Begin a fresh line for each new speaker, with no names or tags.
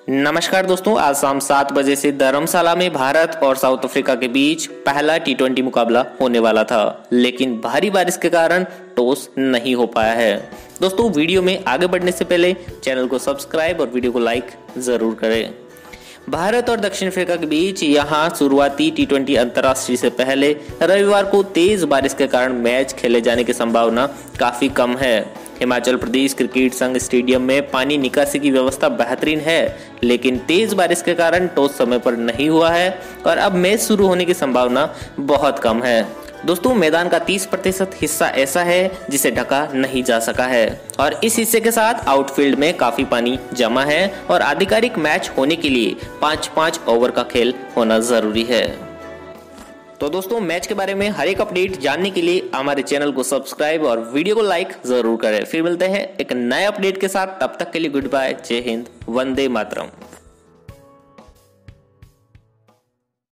नमस्कार दोस्तों, आज शाम 7 बजे से धर्मशाला में भारत और साउथ अफ्रीका के बीच पहला टी20 मुकाबला होने वाला था, लेकिन भारी बारिश के कारण टॉस नहीं हो पाया है। दोस्तों, वीडियो में आगे बढ़ने से पहले चैनल को सब्सक्राइब और वीडियो को लाइक जरूर करें। भारत और दक्षिण अफ्रीका के बीच यहां शुरुआती टी20 अंतर्राष्ट्रीय से पहले रविवार को तेज बारिश के कारण मैच खेले जाने की संभावना काफी कम है। हिमाचल प्रदेश क्रिकेट संघ स्टेडियम में पानी निकासी की व्यवस्था बेहतरीन है, लेकिन तेज बारिश के कारण टॉस समय पर नहीं हुआ है और अब मैच शुरू होने की संभावना बहुत कम है। दोस्तों, मैदान का 30% हिस्सा ऐसा है जिसे ढका नहीं जा सका है और इस हिस्से के साथ आउटफील्ड में काफी पानी जमा है और आधिकारिक मैच होने के लिए 5-5 ओवर का खेल होना जरूरी है। तो दोस्तों, मैच के बारे में हर एक अपडेट जानने के लिए हमारे चैनल को सब्सक्राइब और वीडियो को लाइक जरूर करें। फिर मिलते हैं एक नए अपडेट के साथ, तब तक के लिए गुड बाय, जय हिंद, वंदे मातरम।